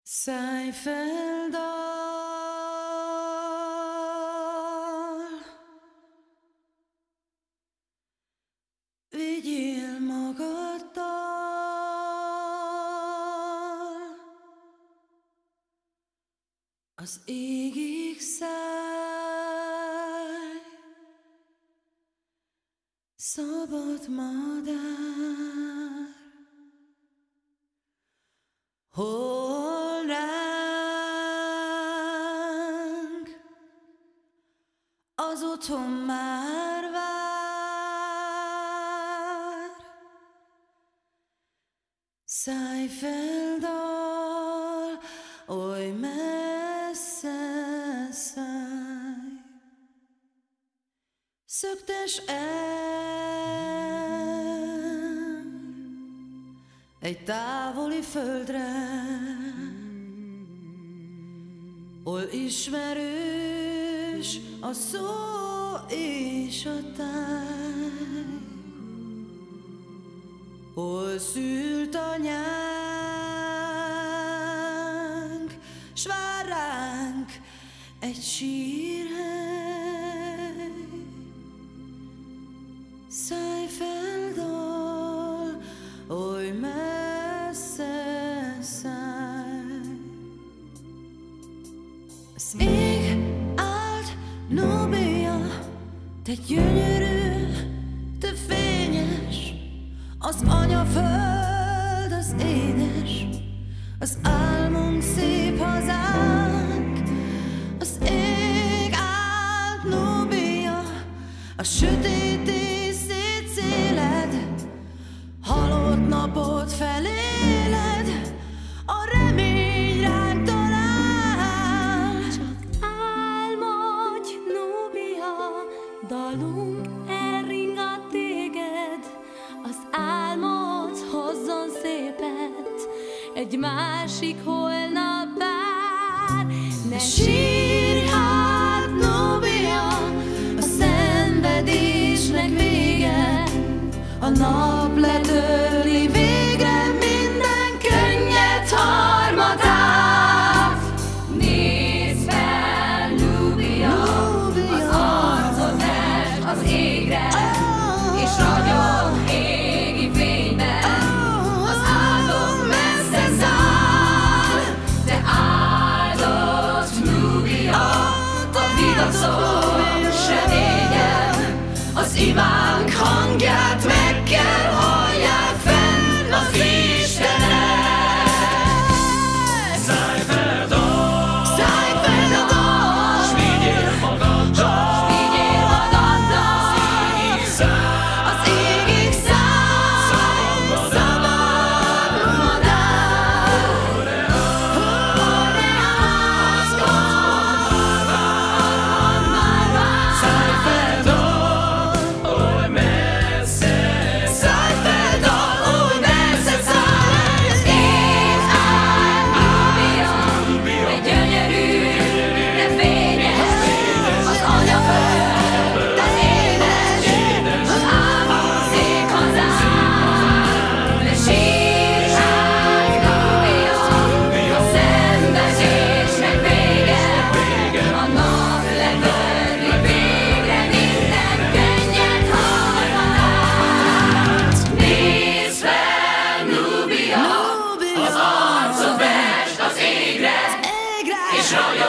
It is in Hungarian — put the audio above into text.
Szállj fel, dal, vigyél magaddal az égig szállj, szabad madár. Hol ránk az otthon már vár, szállj fel, dal, oly messze szállj, szöktes el egy távoli földre, hol ismerős a szó és a táj, hol szült anyánk, s vár ránk egy sírhely. Szállj fel, dal, oly messze szállj. Az ég állt, Núbia, te gyönyörű, te fényes, az anyaföld, az édes, az álmunk szép hazánk. Az ég állt, Núbia, a sötét éjszét széled, halott napot feléled, a remény ránk talál. Csak álmodj, Núbia, dalunk elringat téged, az álmod hozzon szépet, egy másik holnap vár. Ne sírj hát, Núbia, a szenvedésnek vége, a nap letörli végre minden könnyed harmatát. Nézd fel, Núbia, az arcod est az égre, és ragyog égi fényben, az áldott messze száll. Te áldott, Núbia, a vidacon se végem, az imánk hangját meg kell hallják fenn az Istenek. Szállj fel, dal, Szállj fel, dal, s vigyél magaddal, az égig szállj, szabad madár. Oreász, otthon már vár. szállj fel, dal, oly messze, Szállj fel, dal, oly messze szállj. Az ég állt, Núbia, te gyönyörű, te fényes, az anyaföld, te édes, az álmunk szép hazánk. Ne sírj hát, Núbia, a szenvedésnek vége, a nap letörli végre minden könnyed harmatát. Nézd fel, Núbia, az arcod est az égre, és ragyog